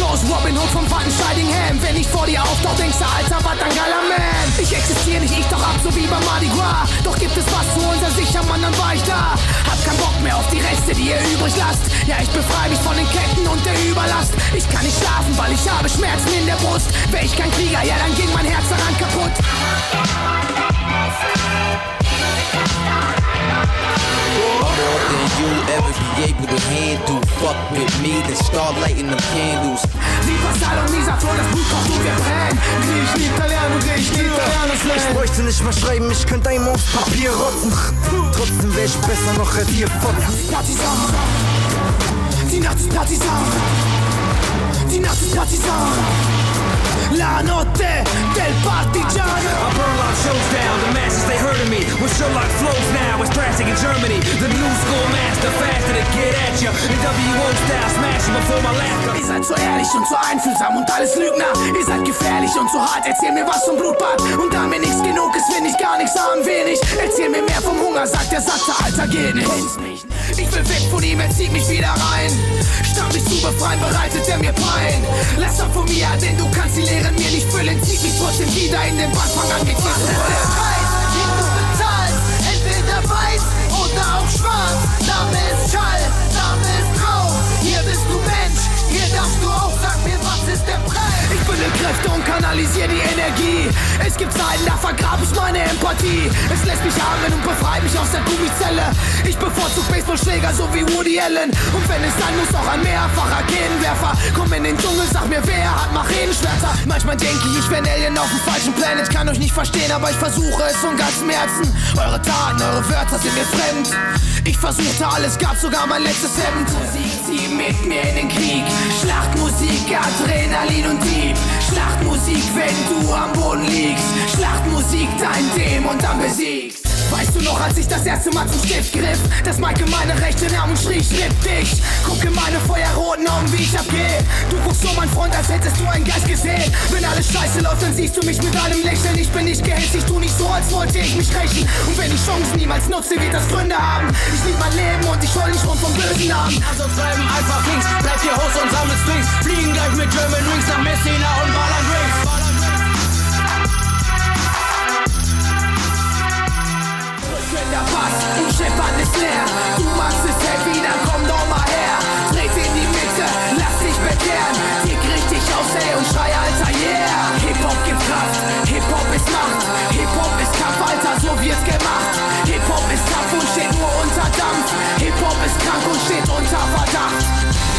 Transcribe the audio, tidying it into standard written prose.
aus Robin Hood vom Wattenscheidingham. Wenn ich vor dir auftauch, denkst du, Alter, was ein geiler Man. Ich existiere nicht, ich doch ab, so wie beim Mardi Gras. Doch gibt es was zu unser sicher, Mann, dann war ich da. Hab keinen Bock mehr auf die Reste, die ihr übrig lasst. Ja, ich befreie mich von den Ketten und der Überlast. Ich kann nicht schlafen, weil ich habe Schmerzen in der Brust. Wär ich kein Krieger, ja, dann ging mein Herz daran kaputt. More than you'll ever be able to handle. Fuck with me, then start lighting them candles. Wie Pascal und Lisa, Flo, das Blut kocht und wir brennen. Griech, Italiano, Griech, Italiano, Slang. Ich bräuchte nicht mehr schreiben, ich könnte einmal aufs Papier rotzen. Trotzdem wär ich besser noch als ihr Fotzen. Partisanen, die Nacht ist Partisanen. Die Nacht ist Partisanen. La notte del partigiano. I burn lock shows down, the masses they heard of me. When Sherlock flows now, it's drastic in Germany. The new school master, faster to get at ya. In WO style, smashing before my laughter. Ihr seid so ehrlich und so einfühlsam und alles Lügner. Ihr seid gefährlich und so hart, erzähl mir was vom Blutbad. Und da mir nichts genug ist, will ich gar nichts haben, wenig. Erzähl mir mehr vom Hunger, sagt der satte Alter, geht nicht. Ich will weg von ihm, er zieht mich wieder rein. Statt mich zu befreien, bereitet er mir Pein. Lass doch von mir, denn du kannst die Lehren mir nicht füllen. Zieht mich trotzdem wieder in den Band, fang an, geht's nicht. Der Preis, den du bezahlst, entweder weiß oder auch schwarz. Name ist Schall, Name ist Traum. Hier bist du Mensch, hier darfst du auch, sag mir, was ist der Preis? Ich bündel Kräfte und kanalisiere die Energie. Es gibt Zeiten, da vergrab ich meine Empathie. Es lässt mich atmen und befreit mich aus der Gummizelle. Ich bevorzug Baseballschläger, so wie Woody Allen. Und wenn es sein muss, auch ein mehrfacher Raketenwerfer. Komm in den Dschungel, sag mir, wer hat Machetenschwerter. Manchmal denke ich wär ein Alien auf dem falschen Planet. Kann euch nicht verstehen, aber ich versuche es von ganzem Herzen. Eure Taten, eure Wörter sind mir fremd. Ich versuchte alles, gab sogar mein letztes Hemd. Musik zieht mit mir in den Krieg. Schlachtmusik, Adrenalin und Dieb. Schlachtmusik, wenn du am Boden liegst. Schlachtmusik, dein Dämon dann besiegst. Weißt du noch, als ich das erste Mal zum Stift griff? Das Mike meine rechte Arm und schrie, schnipp dich. Gucke meine feuerroten Augen, wie ich abgeh. Du guckst so, mein Freund, als hättest du einen Geist gesehen. Wenn alles scheiße läuft, dann siehst du mich mit einem Lächeln. Ich bin nicht gehältst, ich tu nicht so, als wollte ich mich rächen. Und wenn ich Chancen niemals nutze, wird das Gründe haben. Ich lieb mein Leben und ich heul nicht rum vom bösen Namen. Also treiben einfach Kings, bleib hier Host und sammelt Strings. Fliegen gleich mit German Wings nach Messina und ballern Drinks. Der Pass und scheppern ist leer. Du machst es heavy, dann komm doch mal her. Dreht in die Mitte, lass dich bekehren. Dick richtig aus, ey, und schrei, Alter, yeah. Hip-Hop gibt Kraft, Hip-Hop ist Macht. Hip-Hop ist Kampf, Alter, so wird's gemacht. Hip-Hop ist tough und steht nur unter Dampf. Hip-Hop ist krank und steht unter Verdacht.